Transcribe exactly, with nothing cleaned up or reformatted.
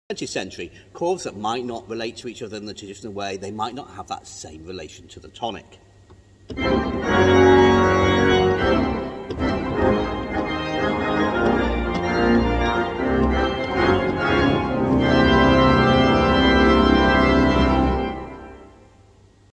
twentieth century, chords that might not relate to each other in the traditional way, they might not have that same relation to the tonic.